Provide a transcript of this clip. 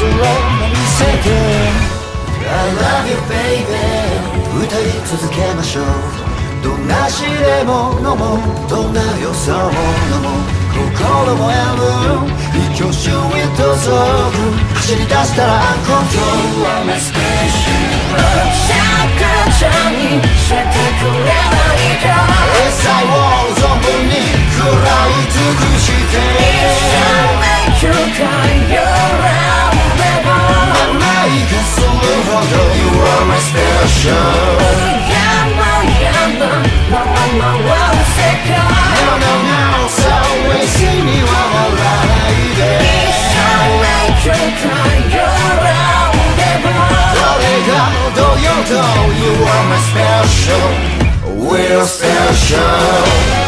目見せて I love you baby 歌い続けましょうどんな試練も飲もうどんな予想も飲もう心もやむ一挙手へとぞ走り出したらアンコントロール My spaceship シャカちゃんにしてくれないか最後存分に食らい尽くして一生迷宮かよ甘いがするほど You are my special No, no, no, so 意地にはならないで一生迷宮かよ誰が踊ようと You are my special We're special